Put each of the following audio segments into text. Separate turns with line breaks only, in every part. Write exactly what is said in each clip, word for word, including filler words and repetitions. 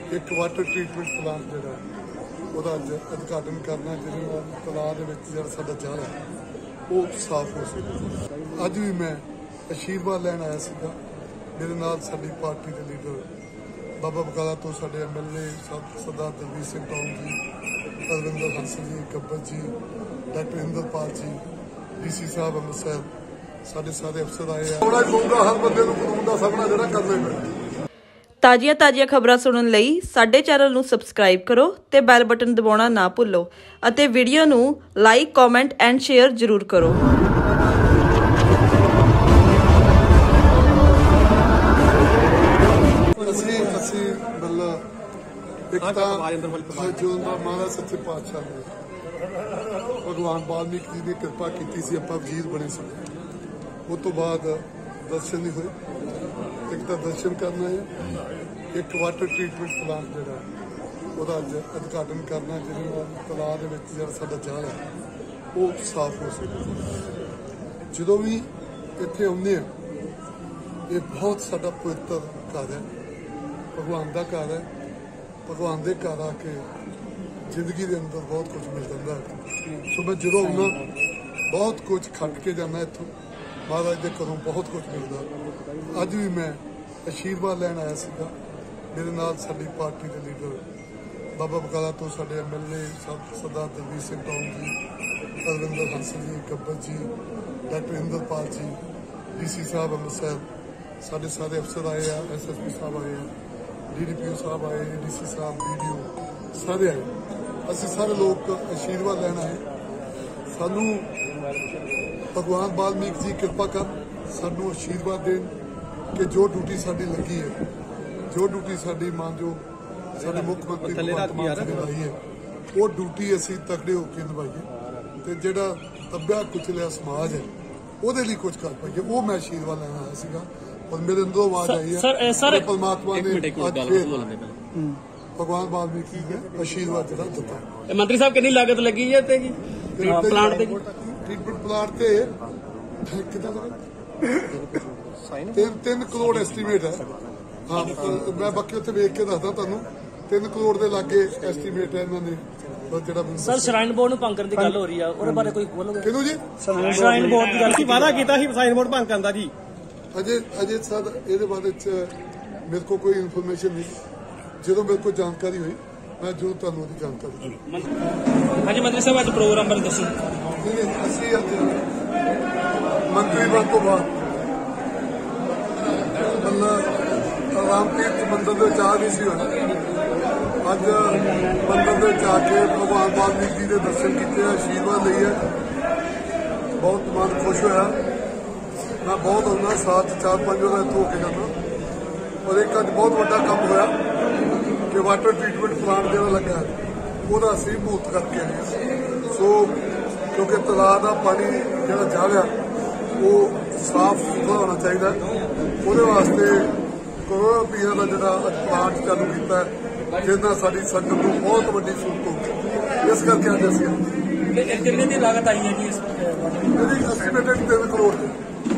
एक water treatment plant जो ਉਹਦਾ ਅੱਜ ਉਦਘਾਟਨ ਕਰਨਾ ਜਿਹਦੇ ਨਾਲ ਤਲਾਅ ਦੇ ਵਿੱਚ ਜਿਹੜਾ ਸਾਡਾ ਜਲ ਹੈ ਉਹ ਸਾਫ਼ ਹੋ ਸਕੇ। ਅੱਜ ਵੀ ਮੈਂ ਆਸ਼ੀਰਵਾਦ ਲੈਣ ਆਇਆ ਸੀਗਾ। ਮੇਰੇ ਨਾਲ ਸਾਡੀ ਪਾਰਟੀ ਦੇ ਲੀਡਰ ਬਾਬਾ ਬਕਾਲਾ ਤੋਂ ਸਾਡੇ ਐਮਐਲਏ ਸਰਦਾਰ ਦਲਵੀਰ ਸਿੰਘ ਟੌਂਗ ਜੀ, ਅਰਵਿੰਦਰ ਹੰਸਲ ਜੀ, ਗੱਬਰ ਜੀ, ਡਾਕਟਰ ਇੰਦਰਪਾਲ ਜੀ, ਡੀਸੀ ਸਾਹਿਬ ਅੰਮ੍ਰਿਤਸਰ, ਸਾਡੇ ਸਾਰੇ ਅਫਸਰ ਆਏ ਆ। ਥੋੜਾ ਕਹੂੰਗਾ ਹਰ ਬੰਦੇ ਨੂੰ ਕਾਨੂੰਨ ਦਾ ਸਾਹਮਣਾ ਜਿਹੜਾ ਕਰਨਾ ਹੀ ਪੈਣਾ।
ਤਾਜ਼ੀਆਂ ਤਾਜ਼ੀਆਂ ਖਬਰਾਂ ਸੁਣਨ ਲਈ ਸਾਡੇ ਚੈਨਲ ਨੂੰ ਸਬਸਕ੍ਰਾਈਬ ਕਰੋ ਤੇ ਬੈਲ ਬਟਨ ਦਬਾਉਣਾ ਨਾ ਭੁੱਲੋ ਅਤੇ ਵੀਡੀਓ ਨੂੰ ਲਾਈਕ, ਕਮੈਂਟ ਐਂਡ ਸ਼ੇਅਰ ਜ਼ਰੂਰ ਕਰੋ।
ਅਸੀਂ ਅਸੀਂ ਮਤਲਬ ਇੱਕ ਤਾਂ ਜੋ ਮਹਾਰਾਜ ਸੱਚੇ ਪਾਤਸ਼ਾਹ ਨੇ ਭਗਵਾਨ ਵਾਲਮੀਕ ਜੀ ਨੇ ਕਿਰਪਾ ਕੀਤੀ ਸੀ, ਆਪਾਂ ਵਜ਼ੀਰ ਬਣੇ ਸੀ। ਉਸ ਤੋਂ ਬਾਅਦ ਦਰਸ਼ਨ ਨਹੀਂ ਹੋਏ। ਇੱਕ ਤਾਂ ਦਰਸ਼ਨ ਕਰਨਾ ਹੈ, ਇੱਕ ਵਾਟਰ ਟਰੀਟਮੈਂਟ ਪਲਾਂਟ ਜਿਹੜਾ ਉਹਦਾ ਅੱਜ ਉਦਘਾਟਨ ਕਰਨਾ ਜਿਹਦੇ ਨਾਲ ਤਲਾਅ ਦੇ ਵਿੱਚ ਜਿਹੜਾ ਸਾਡਾ ਜਲ ਹੈ ਉਹ ਸਾਫ਼ ਹੋ ਸਕੇ। ਜਦੋਂ ਵੀ ਇੱਥੇ ਆਉਂਦੇ ਆ, ਇਹ ਬਹੁਤ ਸਾਡਾ ਪਵਿੱਤਰ ਘਰ ਹੈ, ਭਗਵਾਨ ਦਾ ਘਰ ਹੈ। ਭਗਵਾਨ ਦੇ ਘਰ ਆ ਕੇ ਜ਼ਿੰਦਗੀ ਦੇ ਅੰਦਰ ਬਹੁਤ ਕੁਝ ਮਿਲ ਜਾਂਦਾ ਹੈ। ਸੋ ਮੈਂ ਜਦੋਂ ਆਉਣਾ ਬਹੁਤ ਕੁਝ ਖੱਟ ਕੇ ਜਾਂਦਾ ਇੱਥੋਂ, ਮਹਾਰਾਜ ਦੇ ਘਰੋਂ ਬਹੁਤ ਕੁਝ ਮਿਲਦਾ। ਅੱਜ ਵੀ ਮੈਂ ਆਸ਼ੀਰਵਾਦ ਲੈਣ ਆਇਆ ਸੀਗਾ। ਮੇਰੇ ਨਾਲ ਸਾਡੀ ਪਾਰਟੀ ਦੇ ਲੀਡਰ ਬਾਬਾ ਬਕਾਲਾ ਤੋਂ ਸਾਡੇ ਐਮਐਲਏ ਸਰਦਾਰ ਦਲਵੀਰ ਸਿੰਘ ਟੌਂਗ ਜੀ, ਅਰਵਿੰਦਰ ਹੰਸਲ ਜੀ, ਗੱਬਰ ਜੀ, ਡਾਕਟਰ ਇੰਦਰਪਾਲ ਜੀ, ਡੀਸੀ ਸਾਹਿਬ ਅੰਮ੍ਰਿਤਸਰ, ਸਾਡੇ ਸਾਰੇ ਅਫਸਰ ਆਏ ਆ, ਐਸਐਸਪੀ ਸਾਹਿਬ ਆਏ ਆ, ਡੀਡੀਪੀਓ ਸਾਹਿਬ ਆਏ, ਡੀਸੀ ਸਾਹਿਬ, ਵੀਡੀਓ ਸਾਰੇ ਆਏ। ਅਸੀਂ ਸਾਰੇ ਲੋਕ ਆਸ਼ੀਰਵਾਦ ਲੈਣ ਆਏ। ਸਾਨੂੰ ਭਗਵਾਨ ਵਾਲਮੀਕ ਜੀ ਕਿਰਪਾ ਕਰ, ਸਾਨੂੰ ਆਸ਼ੀਰਵਾਦ ਦੇਣ ਕਿ ਜੋ ਡਿਊਟੀ ਸਾਡੀ ਲੱਗੀ ਹੈ, ਜੋ ਡਿਊਟੀ ਸਾਡੀ ਮਾਨਯੋਗ ਸਾਡੇ ਮੁੱਖ ਮੰਤਰੀ ਭਗਵੰਤ ਮਾਨ ਜੀ ਨੇ ਲਾਈ ਹੈ, ਉਹ ਡਿਊਟੀ ਅਸੀਂ ਤਕੜੇ ਹੋ ਕੇ ਨਿਭਾਈਏ ਤੇ ਜਿਹੜਾ ਦੱਬਿਆ ਕੁਚਲਿਆ ਸਮਾਜ ਹੈ ਉਹਦੇ ਲਈ ਕੁਝ ਕਰ ਪਾਈਏ। ਉਹ ਮੈਂ ਆਸ਼ੀਰਵਾਦ ਲੈਣ ਆਇਆ ਸੀਗਾ। ਪਰ ਮੇਰੇ ਅੰਦਰੋਂ ਆਵਾਜ਼ ਆਈ ਹੈ ਪਰਮਾਤਮਾ ਨੇ ਅੱਜ ਭਗਵਾਨ ਵਾਲਮੀਕ ਜੀ ਨੇ ਆਸ਼ੀਰਵਾਦ ਜਿਹੜਾ ਦਿੱਤਾ।
ਮੰਤਰੀ ਸਾਹਿਬ ਕਿੰਨੀ ਲਾਗਤ ਲੱਗੀ ਹੈ ਤੇ ਜੀ ਪਲਾਂਟ ਤੇ?
ਟ੍ਰੀਟਮੈਂਟ ਪਲਾਂਟ ਤੇ ਤਿੰਨ ਤਿੰਨ ਕਰੋੜ ਐਸਟੀਮੇਟ ਹੈ। ਹਾਂ, ਮੈਂ ਬਾਕੀ ਉੱਥੇ ਵੇਖ ਕੇ ਦੱਸਦਾ ਤੁਹਾਨੂੰ। ਤਿੰਨ ਕਰੋੜ ਦੇ ਲਾਗੇ ਐਸਟੀਮੇਟ ਹੈ ਇਹਨਾਂ ਨੇ ਜਿਹੜਾ।
ਸਰ ਸ਼ਰਾਈਨ ਬੋਰਡ ਨੂੰ ਭੰਗ ਕਰਨ ਦੀ ਗੱਲ ਹੋ ਰਹੀ ਆ, ਉਹਦੇ ਬਾਰੇ ਕੋਈ ਬੋਲੋਗੇ?
ਕਿਹਨੂੰ ਜੀ?
ਸ਼ਰਾਈਨ ਬੋਰਡ ਦੀ ਗੱਲ ਕੀ ਵਾਅਦਾ ਕੀਤਾ ਸੀ ਸ਼ਰਾਈਨ ਬੋਰਡ ਭੰਗ ਕਰਨ ਦਾ ਜੀ?
ਅਜੇ ਅਜੇ ਸਰ ਇਹਦੇ ਬਾਰੇ ਚ ਮੇਰੇ ਕੋਲ ਕੋਈ ਇਨਫੋਰਮੇਸ਼ਨ ਨਹੀਂ। ਜਦੋਂ ਮੇਰੇ ਕੋਲ ਜਾਣਕਾਰੀ ਹੋਈ ਮੈਂ ਜ਼ਰੂਰ ਤੁਹਾਨੂੰ ਉਹਦੀ ਜਾਣਕਾਰੀ ਦੂੰਗਾ।
ਹਾਂਜੀ ਮੰਤਰੀ ਸਾਹਿਬ, ਅੱਜ ਪ੍ਰੋਗਰਾਮ ਬਾਰੇ ਦੱਸੋ।
ਅਸੀਂ ਅੱਜ ਮੰਤਰੀ ਬਣ ਤੋਂ ਬਾਅਦ ਰਾਮ ਤੀਰਥ ਮੰਦਰ ਦੇ ਵਿੱਚ ਆ ਨਹੀਂ ਸੀ ਹੋਣਾ। ਅੱਜ ਮੰਦਰ ਦੇ ਵਿੱਚ ਆ ਕੇ ਭਗਵਾਨ ਵਾਲਮੀਕ ਜੀ ਦੇ ਦਰਸ਼ਨ ਕੀਤੇ, ਆਸ਼ੀਰਵਾਦ ਲਈ ਹੈ। ਬਹੁਤ ਮਨ ਖੁਸ਼ ਹੋਇਆ। ਮੈਂ ਬਹੁਤ ਉਹਨਾਂ ਸਾਥ ਚਾਰ ਪੰਜ ਵਾਰ ਇੱਥੋਂ ਹੋ ਕੇ ਜਾਂਦਾ। ਔਰ ਇੱਕ ਅੱਜ ਬਹੁਤ ਵੱਡਾ ਕੰਮ ਹੋਇਆ ਕਿ ਵਾਟਰ ਟਰੀਟਮੈਂਟ ਪਲਾਂਟ ਜਿਹੜਾ ਲੱਗਾ ਉਹਦਾ ਅਸੀਂ ਮੂਰਤ ਕਰਕੇ ਆਏ। ਸੋ ਕਿਉਂਕਿ ਤਲਾਅ ਦਾ ਪਾਣੀ ਜਿਹੜਾ ਜਲ ਆ ਉਹ ਸਾਫ਼ ਸੁਥਰਾ ਹੋਣਾ ਚਾਹੀਦਾ, ਉਹਦੇ ਵਾਸਤੇ ਕਰੋੜਾਂ ਰੁਪਈਆ ਦਾ ਜਿਹੜਾ ਪਲਾਂਟ ਚਾਲੂ ਕੀਤਾ ਜਿਹਦੇ ਨਾਲ ਸਾਡੀ ਸੰਗਤ ਨੂੰ ਬਹੁਤ ਵੱਡੀ ਸਹੂਲਤ ਹੋਊਗੀ। ਇਸ ਕਰਕੇ ਅੱਜ ਅਸੀਂ
ਕਿੰਨੇ ਦੀ ਲਾਗਤ ਆਈ ਹੈ ਜੀ?
ਇਹਦੀ ਐਸਟੀਮੇਟਡ ਤਿੰਨ ਕਰੋੜ ਦੀ।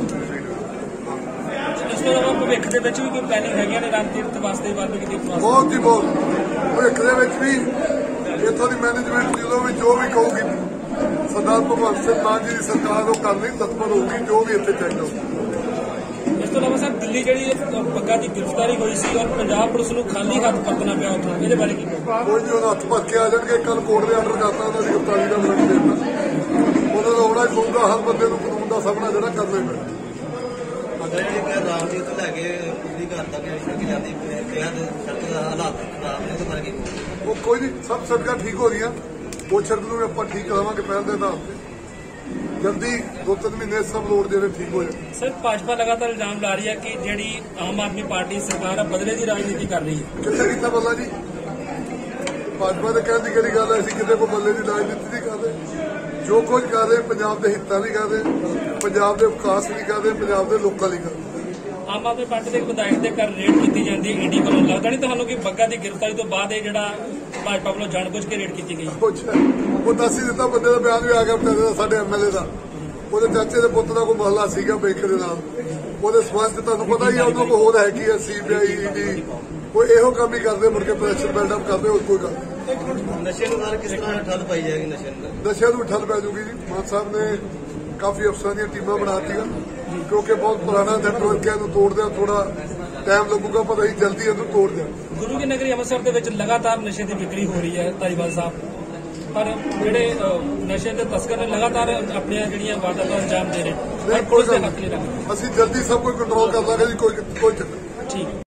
ਇਸ ਤੋਂ ਇਲਾਵਾ ਭਵਿੱਖ ਦੇ ਵਿੱਚ ਵੀ ਕੋਈ ਪਲੈਨਿੰਗ ਹੈਗੀਆਂ ਨੇ ਰਾਮ ਤੀਰਥ ਵਾਸਤੇ, ਵਾਲਮੀਕ ਤੀਰਥ ਵਾਸਤੇ?
ਬਹੁਤ ਜੀ ਬਹੁਤ। ਭਵਿੱਖ ਦੇ ਵਿੱਚ ਵੀ ਇੱਥੋਂ ਦੀ ਮੈਨੇਜਮੈਂਟ ਜਦੋਂ ਵੀ ਜੋ ਵੀ ਕਹੂਗੀ ਸਰਦਾਰ ਭਗਵੰਤ ਸਿੰਘ ਮਾਨ ਜੀ ਦੀ ਸਰਕਾਰ ਉਹ ਕਰਨ ਲਈ ਤਤਪਰ ਹੋਊਗੀ, ਜੋ ਵੀ ਇੱਥੇ ਚਾਹੀਦਾ ਹੋਊਗਾ।
ਇਸ ਤੋਂ ਇਲਾਵਾ ਸਰ ਦਿੱਲੀ ਜਿਹੜੀ ਪੱਗਾਂ ਦੀ ਗ੍ਰਿਫਤਾਰੀ ਹੋਈ ਸੀ ਔਰ ਪੰਜਾਬ ਪੁਲਿਸ ਨੂੰ ਖਾਲੀ ਹੱਥ ਪਰਤਣਾ ਪਿਆ ਉੱਥੋਂ, ਇਹਦੇ ਬਾਰੇ ਕੀ?
ਕੋਈ ਨਹੀਂ, ਉਹਨਾਂ ਹੱਥ ਭਰ ਕੇ ਆ ਜਾਣਗੇ। ਕੱਲ ਕੋਰਟ ਨੇ ਆਰਡਰ ਕਰਤਾ ਉਹਨਾਂ ਦੀ ਗ੍ਰਿਫਤਾਰੀ ਦਾ ਬਣਾ ਦੇਣਾ। ਉਹਨਾਂ ਦਾ ਹੋਣਾ ਹੀ ਪਊਗਾ। ਹਰ ਬੰਦੇ ਨੂੰ ਕਾਨੂੰਨ ਦਾ ਸਾਹਮਣਾ ਜਿਹੜਾ ਕਰਨਾ ਹੀ ਪੈਣਾ।
ਰਾਜਨੀਤੀ ਤੋਂ ਲੈ ਕੇ ਪੂਰੀ ਘਰ ਤੱਕ ਸੜਕ ਜਾਂਦੀ ਕਿਹਾ ਸੜਕ ਦਾ ਹਾਲਾਤ ਖਰਾਬ ਨੇ, ਉਹਦੇ ਬਾਰੇ ਕੀ?
ਉਹ ਕੋਈ ਨਹੀਂ, ਸਭ ਸੜਕਾਂ ਠੀਕ ਹੋ ਰਹੀਆਂ। ਉਹ ਸੜਕ ਨੂੰ ਵੀ ਆਪਾਂ ਠੀਕ ਕਰਾਵਾਂਗੇ ਪਹਿਲ ਦੇ ਆਧਾਰ ਤੇ। ਜਲਦੀ ਦੋ ਤਿੰਨ ਮਹੀਨੇ ਸਭ ਰੋਡ ਜਿਹੜੇ ਠੀਕ ਹੋ ਜਾਣ।
ਸਰ ਭਾਜਪਾ ਲਗਾਤਾਰ ਇਲਜ਼ਾਮ ਲਾ ਰਹੀ ਹੈ ਕਿ ਜਿਹੜੀ ਆਮ ਆਦਮੀ ਪਾਰਟੀ ਸਰਕਾਰ ਹੈ ਬਦਲੇ ਦੀ ਰਾਜਨੀਤੀ ਕਰ ਰਹੀ ਹੈ।
ਕਿੱਥੇ ਕੀਤਾ ਬਦਲਾ ਜੀ? ਭਾਜਪਾ ਦੇ ਕਹਿਣ ਦੀ ਕਿਹੜੀ ਗੱਲ ਹੈ? ਅਸੀਂ ਕਿਤੇ ਕੋਈ ਬਦਲੇ ਦੀ ਰਾਜਨੀਤੀ ਨਹੀਂ ਕਰਦੇ। ਜੋ ਕੁਝ ਕਰ ਰਹੇ ਪੰਜਾਬ ਦੇ ਹਿੱਤਾਂ ਲਈ ਕਰ ਰਹੇ, ਪੰਜਾਬ ਦੇ ਵਿਕਾਸ ਲਈ ਕਰ ਰਹੇ, ਪੰਜਾਬ ਦੇ ਲੋਕਾਂ ਲਈ ਕਰ ਰਹੇ।
ਆਮ ਆਦਮੀ ਪਾਰਟੀ ਦੇ ਵਿਧਾਇਕ ਦੇ ਘਰ ਰੇਡ ਕੀਤੀ ਜਾਂਦੀ ਹੈ ਈਡੀ ਵੱਲੋਂ, ਲੱਗਦਾ ਨਹੀਂ ਤੁਹਾਨੂੰ ਕਿ ਬੱਗਾ ਦੀ ਗ੍ਰਿਫਤਾਰੀ ਤੋਂ ਬਾਅਦ ਇਹ ਜਿਹੜਾ ਭਾਜਪਾ ਵੱਲੋਂ ਜਾਣਬੁੱਝ ਕੇ ਰੇਡ ਕੀਤੀ ਗਈ?
ਕੁਛ ਉਹ ਦੱਸ ਹੀ ਦਿੱਤਾ। ਬੰਦੇ ਦਾ ਬਿਆਨ ਵੀ ਆ ਗਿਆ ਵਿਚਾਰੇ ਦਾ, ਸਾਡੇ ਐਮਐਲਏ ਦਾ। ਉਹਦੇ ਚਾਚੇ ਦੇ ਪੁੱਤ ਦਾ ਕੋਈ ਮਹੱਲਾ ਸੀਗਾ ਬੈਂਕ ਦੇ ਨਾਲ, ਉਹਦੇ ਸਬੰਧ ਤੁਹਾਨੂੰ ਪਤਾ ਹੀ ਆ। ਉਹਨਾਂ ਕੋਲ ਹੋਰ ਹੈ ਕੀ ਹੈ, ਸੀਬੀਆਈ, ਈਡੀ, ਉਹ ਇਹੋ ਕੰਮ ਹੀ ਕਰਦੇ, ਮੁੜ ਕੇ ਪ੍ਰੈਸ਼ਰ ਬਿਲਡਅਪ ਕਰਦੇ, ਹੋਰ ਕੋਈ ਗੱਲ ਨਹੀਂ।
ਨਸ਼ੇ ਨੂੰ ਨਾਲ ਕਿਸ ਤਰ੍ਹਾਂ ਠੱਲ ਪਾਈ ਜਾਏਗੀ? ਨਸ਼ੇ ਨੂੰ
ਨਸ਼ਿਆਂ ਨੂੰ ਠੱਲ ਪੈ ਜੂਗੀ ਜੀ। ਮਾਨ ਸਾਹਿਬ ਨੇ ਕਾਫੀ ਅਫਸਰਾਂ ਦੀਆਂ ਟੀਮਾਂ ਬਣਾਤੀਆਂ, ਕਿਉਂਕਿ ਬਹੁਤ ਪੁਰਾਣਾ ਨੈਟਵਰਕ ਹੈ, ਇਹਨੂੰ ਤੋੜਦਿਆਂ ਥੋੜਾ ਟਾਈਮ ਲੱਗੂਗਾ, ਪਰ ਅਸੀਂ ਜਲਦੀ ਇਹਨੂੰ ਤੋੜ ਦਿਆਂਗੇ।
ਗੁਰੂ ਕੀ ਨਗਰੀ ਅੰਮ੍ਰਿਤਸਰ ਦੇ ਵਿੱਚ ਲਗਾਤਾਰ ਨਸ਼ੇ ਦੀ ਵਿਕਰੀ ਹੋ ਰਹੀ ਹੈ ਧਾਲੀਵਾਲ ਸਾਹਿਬ, ਪਰ ਜਿਹੜੇ ਨਸ਼ੇ ਦੇ ਤਸਕਰ ਨੇ ਲਗਾਤਾਰ ਆਪਣੀਆਂ ਜਿਹੜੀਆਂ ਵਾਰਦਾਤਾਂ ਅੰਜਾਮ ਦੇ ਰਹੇ, ਪਰ ਪੁਲਿਸ ਦੇ ਹੱਥ ਨਹੀਂ ਲੱਗਦਾ।
ਅਸੀਂ ਜਲਦੀ ਸਭ ਕੁਝ ਕੰਟਰੋਲ ਕਰ ਲਾਂਗੇ ਜੀ, ਕੋਈ ਕੋਈ ਚੱਕਰ ਨਹੀਂ।
ਠੀਕ।